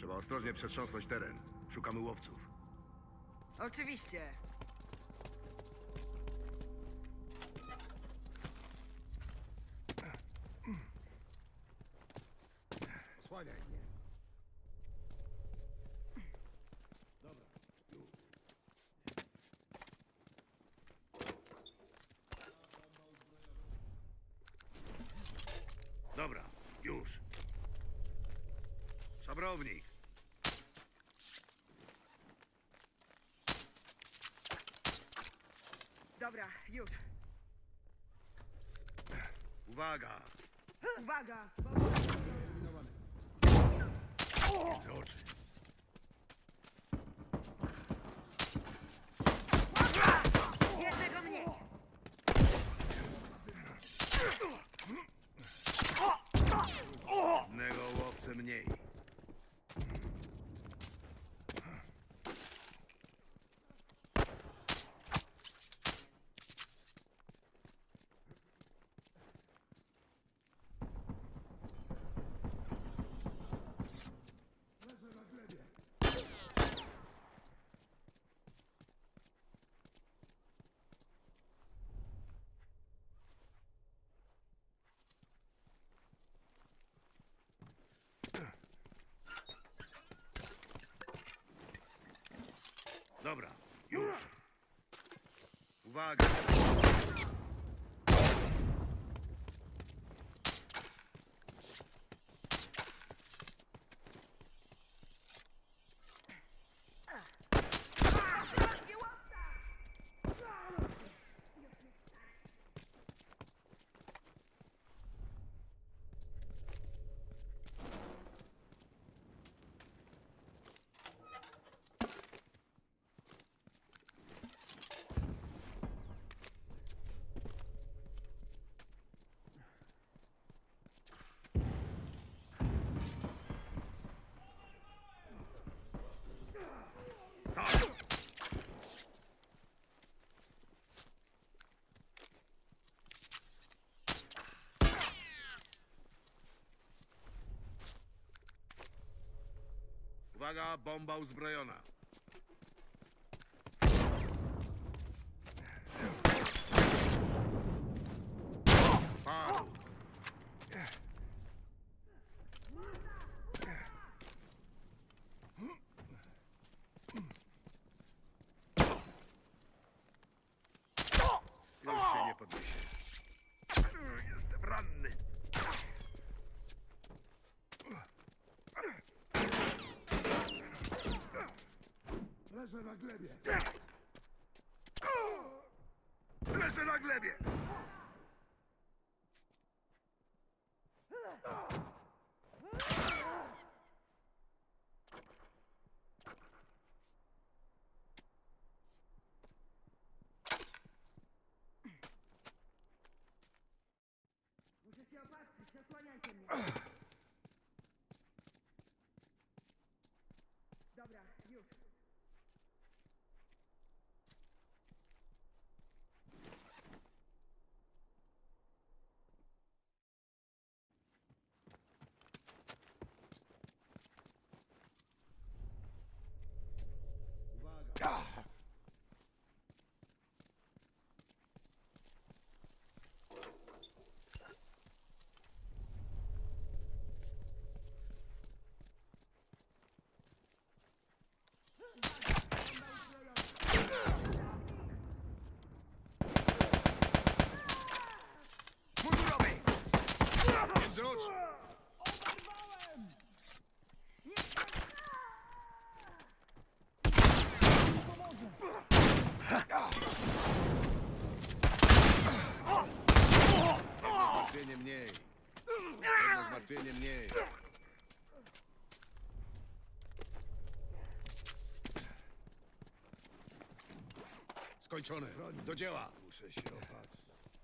Trzeba ostrożnie przetrząsnąć teren. Szukamy łowców. Oczywiście. Słaniaj mnie. Dobra, już. Dobra, już. Szabrownik. Dobra, już. Uwaga! Uwaga! Między oczy. Jednego mniej! Jednego łowcę mniej. Dobra, już. Uwaga! Uwaga, bomba uzbrojona. Padł. Już się nie podniesie. Jestem ranny. Leżę na glebie. Leżę na glebie. Muszę się opatrzyć, zasłaniajcie mnie. Dobra, już. Uwaga. Mundurowy! Między oczy! Jedno zmartwienie mniej. Jedno zmartwienie mniej. Skończone. Do dzieła. Muszę się opatrzyć.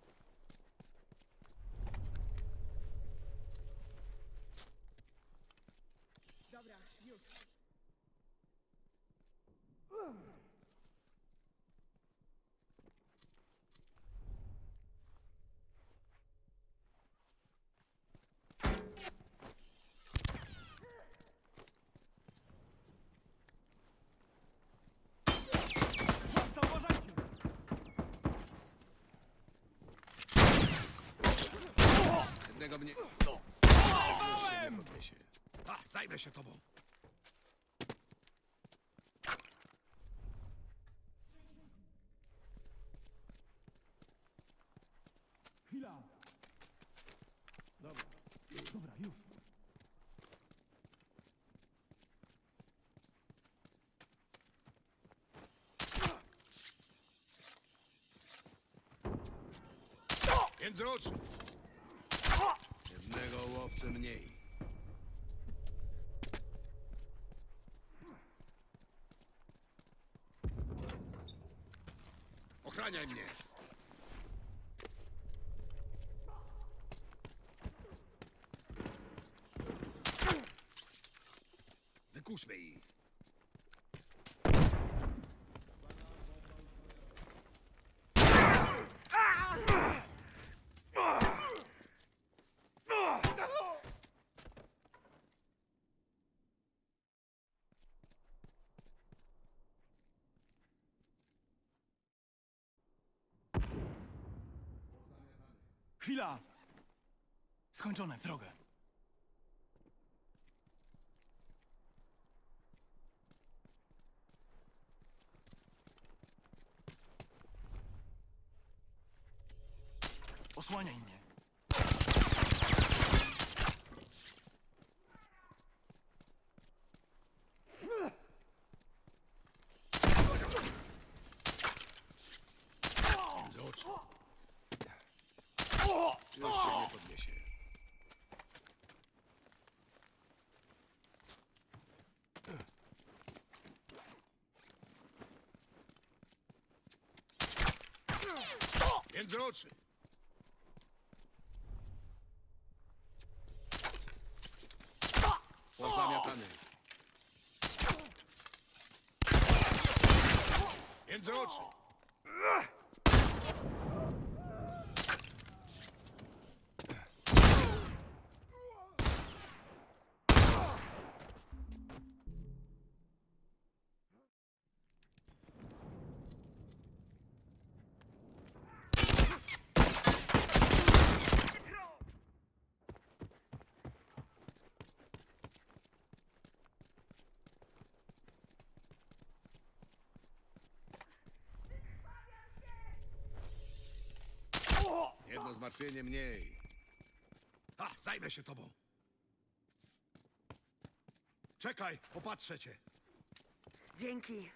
Dobra, już. Prawdopodobnie... Już się nie podniesie. Zajmę się tobą. Chwila! Dobra, już. Między oczy. Jednego łowcy mniej. Ochraniaj mnie. Wykuszmy ich. Chwila! Skończone, w drogę. Osłaniaj mnie. Między oczy. Już się nie podniesie. Między oczy. Pozamiatany. Między oczy. Jedno zmartwienie mniej. Zajmę się tobą. Czekaj, popatrzę cię. Dzięki.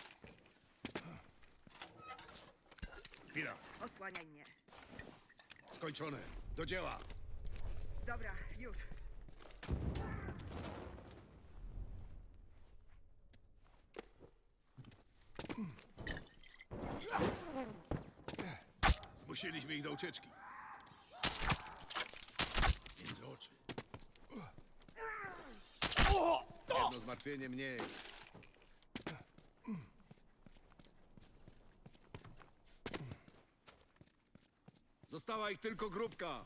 Chwila. Osłaniaj mnie. Skończone. Do dzieła. Dobra, już. Zmusiliśmy ich do ucieczki. Między oczy. Jedno zmartwienie mniej. Została ich tylko grupka.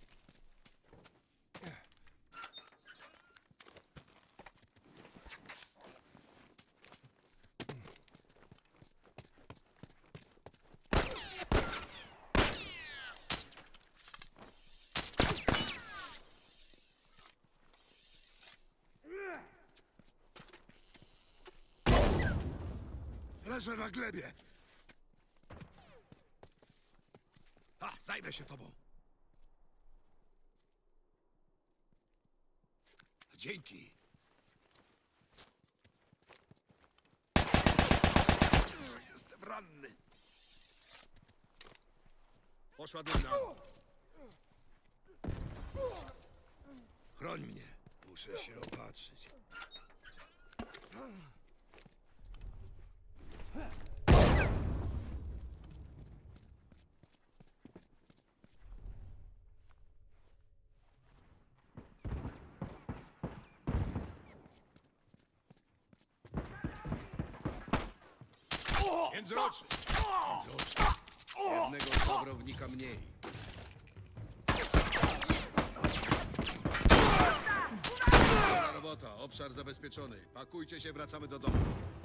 Leżę na glebie. Zajmę się tobą. Dzięki. Jestem ranny. Poszła dymna. Chroń mnie. Muszę się opatrzyć. Między oczy. Między oczy. Jednego zabrownika mniej. Dobra robota, obszar zabezpieczony. Pakujcie się, wracamy do domu.